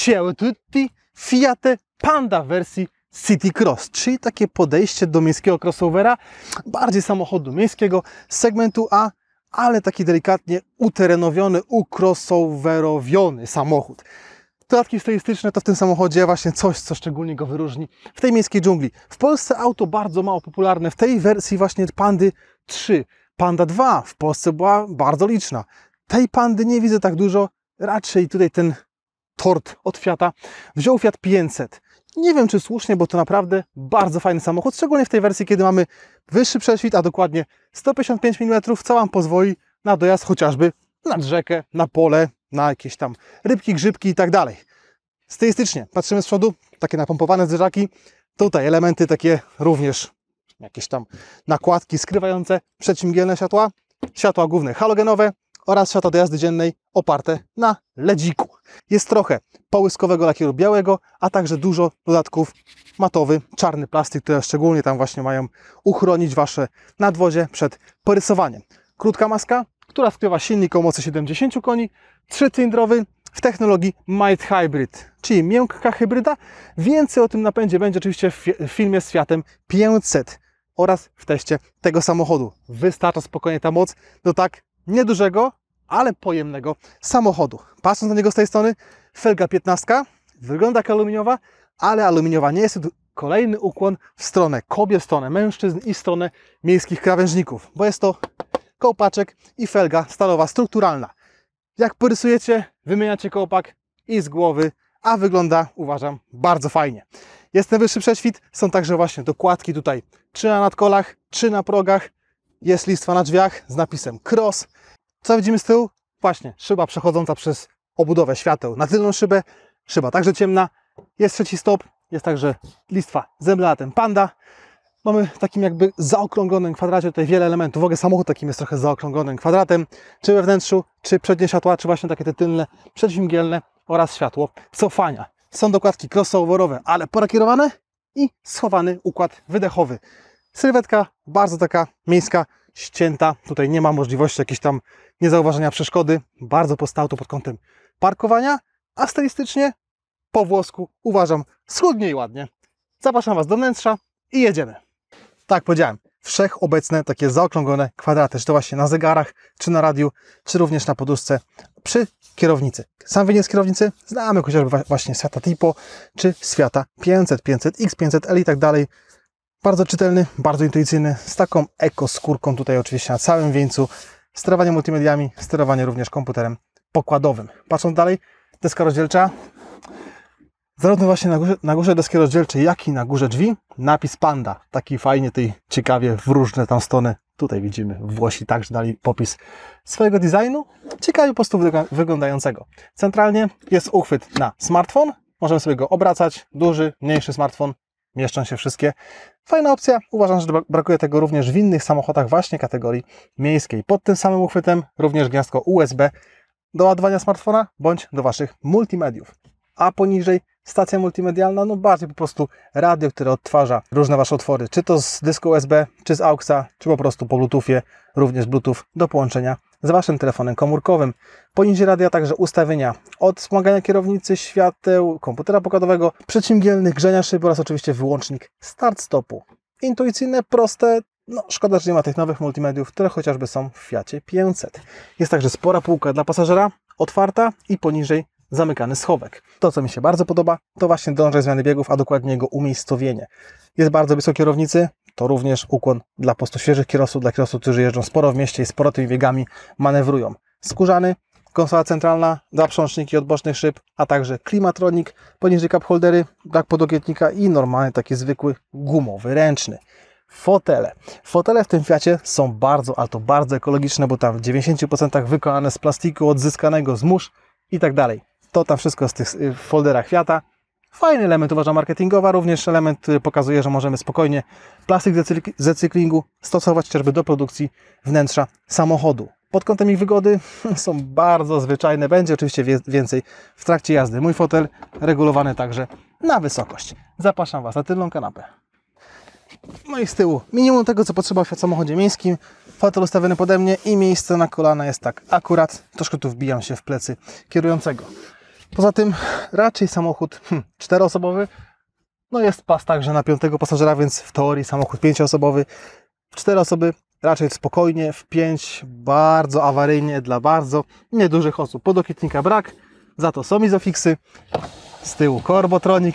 Ciao tutti, Fiat Panda w wersji City Cross, czyli takie podejście do miejskiego crossovera, bardziej samochodu miejskiego z segmentu A, ale taki delikatnie uterenowiony, ucrossoverowiony samochód. Dodatki stylistyczne to w tym samochodzie właśnie coś, co szczególnie go wyróżni w tej miejskiej dżungli. W Polsce auto bardzo mało popularne, w tej wersji właśnie Pandy 3. Panda 2 w Polsce była bardzo liczna. Tej Pandy nie widzę tak dużo, raczej tutaj ten tort od Fiata wziął Fiat 500. Nie wiem, czy słusznie, bo to naprawdę bardzo fajny samochód, szczególnie w tej wersji, kiedy mamy wyższy prześwit, a dokładnie 155 mm, co Wam pozwoli na dojazd chociażby nad rzekę, na pole, na jakieś tam rybki, grzybki i tak dalej. Stylistycznie patrzymy z przodu, takie napompowane zderzaki, tutaj elementy takie również, jakieś tam nakładki skrywające przeciwmgielne światła, światła główne halogenowe oraz światła do jazdy dziennej oparte na ledziku. Jest trochę połyskowego lakieru białego, a także dużo dodatków matowy, czarny plastik, które szczególnie tam właśnie mają uchronić Wasze nadwozie przed porysowaniem. Krótka maska, która skrywa silnik o mocy 70 koni, 3-cylindrowy w technologii Mild Hybrid, czyli miękka hybryda. Więcej o tym napędzie będzie oczywiście w filmie z Fiatem 500 oraz w teście tego samochodu. Wystarcza spokojnie ta moc do tak niedużego, ale pojemnego samochodu. Patrząc na niego z tej strony, felga 15 wygląda jak aluminiowa, ale aluminiowa nie jest. Kolejny ukłon w stronę kobiet, w stronę mężczyzn i w stronę miejskich krawężników, bo jest to kołpaczek i felga stalowa strukturalna. Jak porysujecie, wymieniacie kołpak i z głowy, a wygląda, uważam, bardzo fajnie. Jest ten wyższy prześwit, są także właśnie dokładki tutaj 3 na nadkolach, 3 na progach, jest listwa na drzwiach z napisem Cross. Co widzimy z tyłu? Właśnie szyba przechodząca przez obudowę świateł na tylną szybę, szyba także ciemna, jest trzeci stop, jest także listwa z emblematem Panda. Mamy w takim jakby zaokrąglonym kwadracie tutaj wiele elementów. W ogóle samochód takim jest trochę zaokrąglonym kwadratem, czy we wnętrzu, czy przednie światła, czy właśnie takie te tylne, przeciwmgielne oraz światło cofania. Są dokładki crossoverowe, ale porakierowane i schowany układ wydechowy. Sylwetka bardzo taka miejska, ścięta. Tutaj nie ma możliwości jakiejś tam niezauważenia przeszkody. Bardzo proste auto pod kątem parkowania, a stylistycznie po włosku uważam schludnie i ładnie. Zapraszam Was do wnętrza i jedziemy. Tak powiedziałem, wszechobecne takie zaokrąglone kwadraty, czy to właśnie na zegarach, czy na radiu, czy również na poduszce przy kierownicy. Sam wynik z kierownicy znamy chociażby właśnie z Fiata Tipo, czy z Fiata 500, 500, X500L i tak dalej. Bardzo czytelny, bardzo intuicyjny, z taką ekoskórką tutaj oczywiście na całym wieńcu, sterowanie multimediami, sterowanie również komputerem pokładowym. Patrząc dalej, deska rozdzielcza. Zarówno właśnie na górze deski rozdzielczej, jak i na górze drzwi napis Panda. Taki fajnie tutaj ciekawie w różne tam strony. Tutaj widzimy Włosi także dali popis swojego designu. Ciekawie po prostu wyglądającego. Centralnie jest uchwyt na smartfon. Możemy sobie go obracać. Duży, mniejszy smartfon. Mieszczą się wszystkie. Fajna opcja. Uważam, że brakuje tego również w innych samochodach właśnie kategorii miejskiej. Pod tym samym uchwytem również gniazdko USB do ładowania smartfona bądź do Waszych multimediów. A poniżej stacja multimedialna, no bardziej po prostu radio, które odtwarza różne Wasze otwory, czy to z dysku USB, czy z AUXa, czy po prostu po Bluetoothie, również Bluetooth do połączenia z Waszym telefonem komórkowym. Poniżej radia także ustawienia od wspomagania kierownicy, świateł, komputera pokładowego, przeciwmgielnych, grzenia szyb oraz oczywiście wyłącznik start-stopu. Intuicyjne, proste, no szkoda, że nie ma tych nowych multimediów, które chociażby są w Fiacie 500. Jest także spora półka dla pasażera, otwarta i poniżej zamykany schowek. To, co mi się bardzo podoba, to właśnie drążek zmiany biegów, a dokładnie jego umiejscowienie. Jest bardzo blisko kierownicy, to również ukłon dla po prostu świeżych kierowców, dla kierowców, którzy jeżdżą sporo w mieście i sporo tymi biegami manewrują. Skórzany, konsola centralna, 2 przełączniki od bocznych szyb, a także klimatronik, poniżej cup holdery, brak podłokietnika i normalny taki zwykły gumowy, ręczny. Fotele. Fotele w tym Fiacie są bardzo, ale to bardzo ekologiczne, bo tam w 90% wykonane z plastiku odzyskanego z mórz i tak dalej. To tam wszystko z tych folderach Fiata. Fajny element, uważam, marketingowa, również element, który pokazuje, że możemy spokojnie plastik z recyklingu stosować chociażby do produkcji wnętrza samochodu. Pod kątem ich wygody są bardzo zwyczajne, będzie oczywiście więcej w trakcie jazdy. Mój fotel regulowany także na wysokość. Zapraszam Was na tylną kanapę. No i z tyłu minimum tego, co potrzeba w samochodzie miejskim. Fotel ustawiony pode mnie i miejsce na kolana jest tak akurat. Troszkę tu wbijam się w plecy kierującego. Poza tym raczej samochód czteroosobowy. No jest pas także na 5 pasażera, więc w teorii samochód 5-osobowy. W 4 osoby raczej spokojnie, w 5 bardzo awaryjnie dla bardzo niedużych osób. Podokietnika brak, za to są izofiksy. Z tyłu Corbotronic.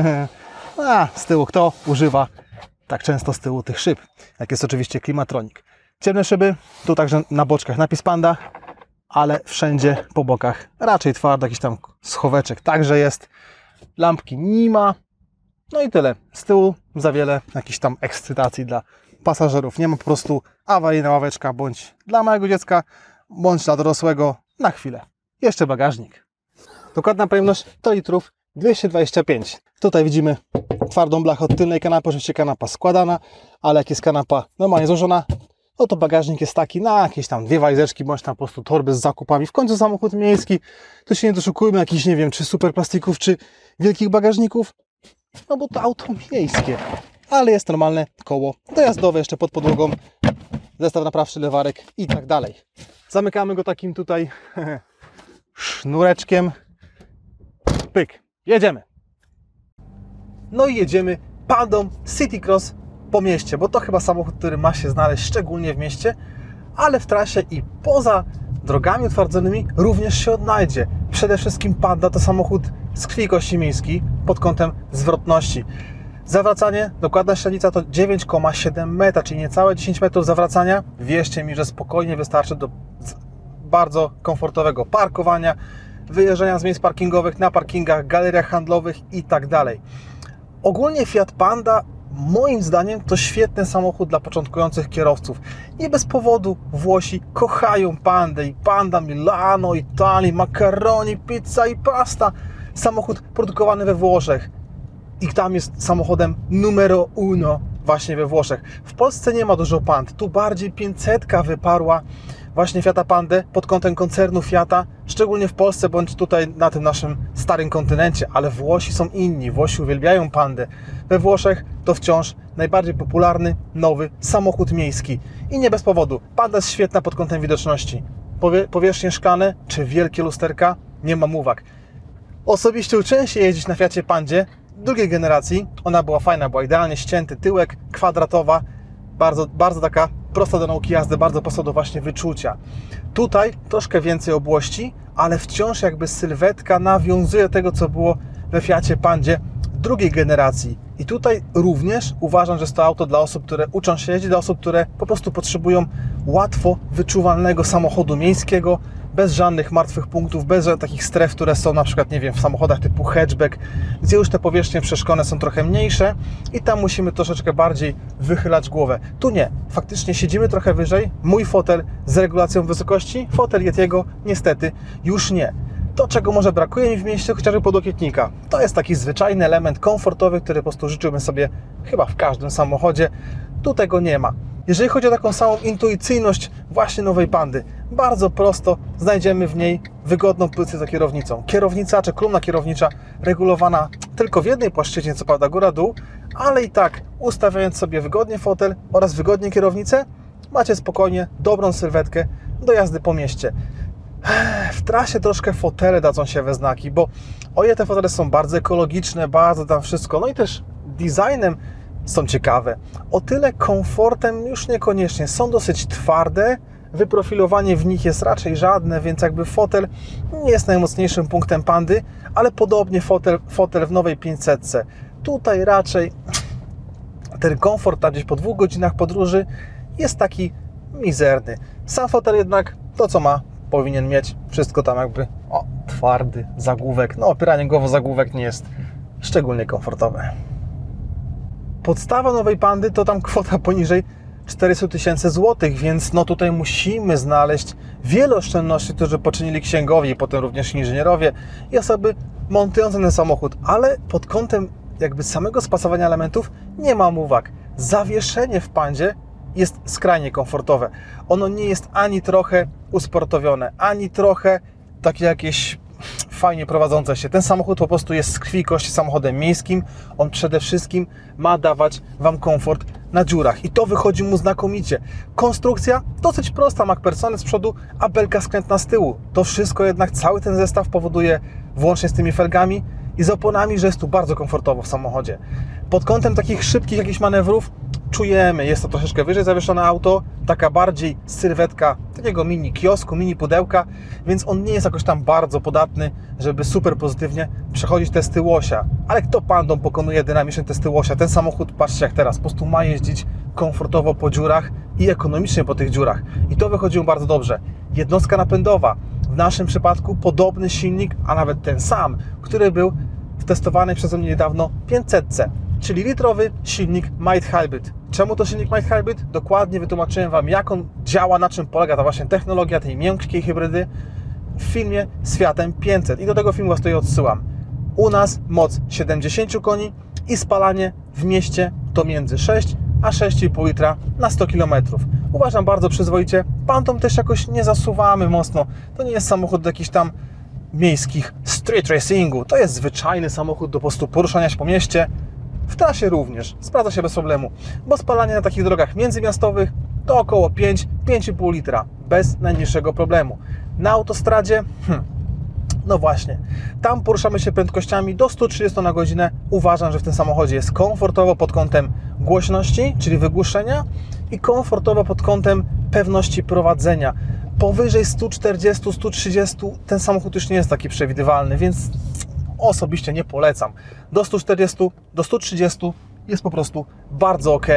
A z tyłu kto używa tak często z tyłu tych szyb? Jak jest oczywiście Climatronic. Ciemne szyby, tu także na boczkach napis Panda, ale wszędzie po bokach raczej twardy, jakiś tam schoweczek także jest. Lampki nie ma. No i tyle. Z tyłu za wiele jakichś tam ekscytacji dla pasażerów. Nie ma po prostu awaryjna ławeczka bądź dla małego dziecka, bądź dla dorosłego na chwilę. Jeszcze bagażnik. Dokładna pojemność to litrów 225. Tutaj widzimy twardą blachę od tylnej kanapy, oczywiście kanapa składana, ale jak jest kanapa normalnie złożona, no to bagażnik jest taki na jakieś tam 2 walizeczki, bądź tam po prostu torby z zakupami. W końcu samochód miejski, tu się nie doszukujmy jakichś, nie wiem, czy super plastików, czy wielkich bagażników, no bo to auto miejskie, ale jest normalne koło dojazdowe jeszcze pod podłogą, zestaw naprawczy, lewarek i tak dalej. Zamykamy go takim tutaj sznureczkiem. Pyk, jedziemy. No i jedziemy Pandą City Cross po mieście, bo to chyba samochód, który ma się znaleźć szczególnie w mieście, ale w trasie i poza drogami utwardzonymi również się odnajdzie. Przede wszystkim Panda to samochód z krwi i kości miejskiej pod kątem zwrotności. Zawracanie, dokładna średnica to 9,7 metra, czyli niecałe 10 metrów zawracania. Wierzcie mi, że spokojnie wystarczy do bardzo komfortowego parkowania, wyjeżdżania z miejsc parkingowych, na parkingach, galeriach handlowych i tak dalej. Ogólnie Fiat Panda moim zdaniem to świetny samochód dla początkujących kierowców. Nie bez powodu Włosi kochają Pandę i Panda Milano, Italii, macaroni, pizza i pasta. Samochód produkowany we Włoszech i tam jest samochodem numero uno właśnie we Włoszech. W Polsce nie ma dużo Pand, tu bardziej 500 wyparła właśnie Fiata Pandę pod kątem koncernu Fiata, szczególnie w Polsce bądź tutaj na tym naszym starym kontynencie, ale Włosi są inni, Włosi uwielbiają Pandę. We Włoszech to wciąż najbardziej popularny, nowy samochód miejski i nie bez powodu. Panda jest świetna pod kątem widoczności. Powierzchnie szklane czy wielkie lusterka, nie mam uwag. Osobiście uczyłem się jeździć na Fiacie Pandzie drugiej generacji. Ona była fajna, była idealnie ścięty tyłek, kwadratowa, bardzo taka prosta do nauki jazdy, bardzo prosta do właśnie wyczucia. Tutaj troszkę więcej obłości, ale wciąż jakby sylwetka nawiązuje do tego, co było we Fiacie Pandzie drugiej generacji. I tutaj również uważam, że jest to auto dla osób, które uczą się jeździć, dla osób, które po prostu potrzebują łatwo wyczuwalnego samochodu miejskiego, bez żadnych martwych punktów, bez żadnych takich stref, które są na przykład, nie wiem, w samochodach typu hatchback, gdzie już te powierzchnie przeszklone są trochę mniejsze i tam musimy troszeczkę bardziej wychylać głowę. Tu nie, faktycznie siedzimy trochę wyżej, mój fotel z regulacją wysokości, fotel Yetiego niestety już nie. To, czego może brakuje mi w mieście, chociażby podokietnika. To jest taki zwyczajny element komfortowy, który po prostu życzyłbym sobie chyba w każdym samochodzie. Tu tego nie ma. Jeżeli chodzi o taką samą intuicyjność właśnie nowej Pandy, bardzo prosto znajdziemy w niej wygodną pozycję za kierownicą. Kierownica czy kolumna kierownicza regulowana tylko w jednej płaszczyźnie, co prawda góra-dół, ale i tak ustawiając sobie wygodnie fotel oraz wygodnie kierownicę, macie spokojnie dobrą sylwetkę do jazdy po mieście. W trasie troszkę fotele dadzą się we znaki, bo o ile te fotele są bardzo ekologiczne, bardzo tam wszystko, no i też designem są ciekawe, o tyle komfortem już niekoniecznie. Są dosyć twarde, wyprofilowanie w nich jest raczej żadne, więc jakby fotel nie jest najmocniejszym punktem Pandy, ale podobnie fotel w nowej 500. Tutaj raczej ten komfort tam gdzieś po 2 godzinach podróży jest taki mizerny. Sam fotel jednak to, co ma, powinien mieć. Wszystko tam jakby, twardy zagłówek. No, opieranie głowy zagłówek nie jest szczególnie komfortowe. Podstawa nowej Pandy to tam kwota poniżej 400 000 złotych, więc no tutaj musimy znaleźć wiele oszczędności, które poczynili księgowi i potem również inżynierowie i osoby montujące ten samochód, ale pod kątem jakby samego spasowania elementów nie mam uwag. Zawieszenie w Pandzie jest skrajnie komfortowe. Ono nie jest ani trochę usportowione, ani trochę takie jakieś fajnie prowadzące się. Ten samochód po prostu jest z krwi i kości samochodem miejskim. On przede wszystkim ma dawać Wam komfort na dziurach i to wychodzi mu znakomicie. Konstrukcja dosyć prosta, MacPhersony z przodu, a belka skrętna z tyłu. To wszystko jednak, cały ten zestaw powoduje włącznie z tymi felgami i z oponami, że jest tu bardzo komfortowo w samochodzie. Pod kątem takich szybkich jakichś manewrów czujemy, jest to troszeczkę wyżej zawieszone auto, taka bardziej sylwetka takiego mini kiosku, mini pudełka, więc on nie jest jakoś tam bardzo podatny, żeby super pozytywnie przechodzić testy łosia. Ale kto Pandą pokonuje dynamiczne testy łosia? Ten samochód, patrzcie jak teraz, po prostu ma jeździć komfortowo po dziurach i ekonomicznie po tych dziurach. I to wychodziło bardzo dobrze. Jednostka napędowa, w naszym przypadku podobny silnik, a nawet ten sam, który był testowany przeze mnie niedawno 500C, czyli litrowy silnik Mild Hybrid. Czemu to silnik Mild Hybrid? Dokładnie wytłumaczyłem Wam, jak on działa, na czym polega ta właśnie technologia tej miękkiej hybrydy w filmie z Fiatem 500 i do tego filmu Was tutaj odsyłam. U nas moc 70 koni i spalanie w mieście to między 6 a 6,5 litra na 100 km. Uważam bardzo przyzwoicie. Pandą też jakoś nie zasuwamy mocno. To nie jest samochód do jakichś tam miejskich street racingu. To jest zwyczajny samochód do po prostu poruszania się po mieście. W trasie również. Sprawdza się bez problemu. Bo spalanie na takich drogach międzymiastowych to około 5-5,5 litra. Bez najmniejszego problemu. Na autostradzie no właśnie, tam poruszamy się prędkościami do 130 na godzinę. Uważam, że w tym samochodzie jest komfortowo pod kątem głośności, czyli wygłuszenia i komfortowo pod kątem pewności prowadzenia. Powyżej 140-130 ten samochód już nie jest taki przewidywalny, więc osobiście nie polecam. Do 140, do 130 jest po prostu bardzo ok.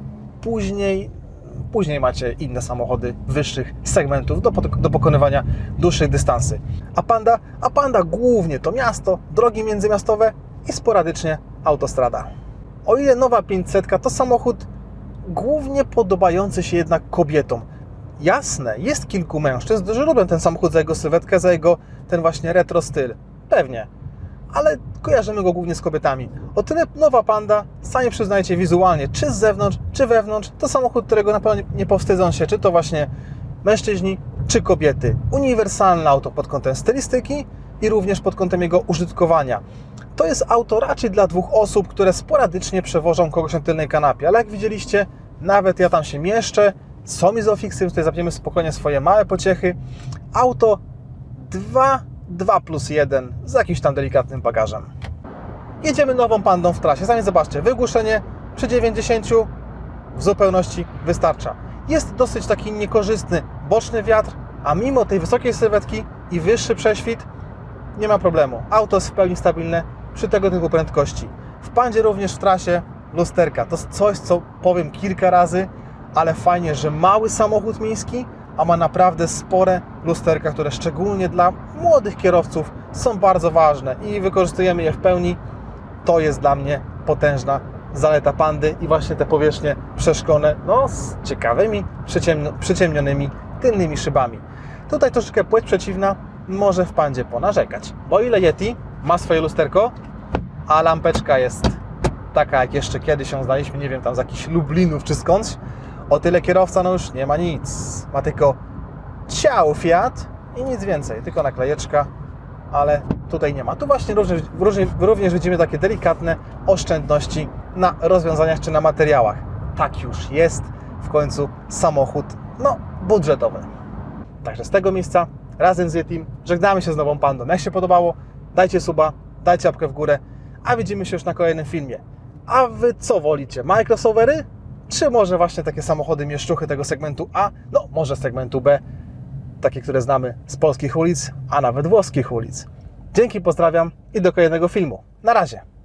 Później macie inne samochody wyższych segmentów do pokonywania dłuższych dystansy. A Panda głównie to miasto, drogi międzymiastowe i sporadycznie autostrada. O ile nowa 500 to samochód głównie podobający się jednak kobietom. Jasne, jest kilku mężczyzn, którzy lubią ten samochód za jego sylwetkę, za jego ten właśnie retro styl. Pewnie. Ale kojarzymy go głównie z kobietami. O tyle nowa Panda, sami przyznajcie wizualnie, czy z zewnątrz, czy wewnątrz, to samochód, którego na pewno nie powstydzą się, czy to właśnie mężczyźni, czy kobiety. Uniwersalne auto pod kątem stylistyki i również pod kątem jego użytkowania. To jest auto raczej dla dwóch osób, które sporadycznie przewożą kogoś na tylnej kanapie, ale jak widzieliście, nawet ja tam się mieszczę, są izofiksy, tutaj zapniemy spokojnie swoje małe pociechy. Auto 2+1 z jakimś tam delikatnym bagażem. Jedziemy nową Pandą w trasie. Sami zobaczcie, wygłuszenie przy 90 w zupełności wystarcza. Jest dosyć taki niekorzystny boczny wiatr, a mimo tej wysokiej sylwetki i wyższy prześwit nie ma problemu. Auto jest w pełni stabilne przy tego typu prędkości. W Pandzie również w trasie lusterka. To jest coś, co powiem kilka razy, ale fajnie, że mały samochód miejski, a ma naprawdę spore lusterka, które szczególnie dla młodych kierowców są bardzo ważne i wykorzystujemy je w pełni. To jest dla mnie potężna zaleta Pandy i właśnie te powierzchnie przeszklone, no z ciekawymi, przyciemnionymi tylnymi szybami. Tutaj troszeczkę płeć przeciwna może w Pandzie ponarzekać, bo ile Yeti ma swoje lusterko, a lampeczka jest taka jak jeszcze kiedyś ją znaliśmy, nie wiem, tam z jakichś Lublinów czy skądś, o tyle kierowca no już nie ma nic. Ma tylko ciało Fiat i nic więcej, tylko naklejeczka, ale tutaj nie ma. Tu właśnie również widzimy takie delikatne oszczędności na rozwiązaniach czy na materiałach. Tak już jest w końcu samochód, no, budżetowy. Także z tego miejsca razem z Yetim żegnamy się z nową Pandą. Jak się podobało, dajcie suba, dajcie łapkę w górę, a widzimy się już na kolejnym filmie. A Wy co wolicie? Małe crossovery? Czy może właśnie takie samochody mieszczuchy tego segmentu A? No, może segmentu B, takie, które znamy z polskich ulic, a nawet włoskich ulic. Dzięki, pozdrawiam i do kolejnego filmu. Na razie.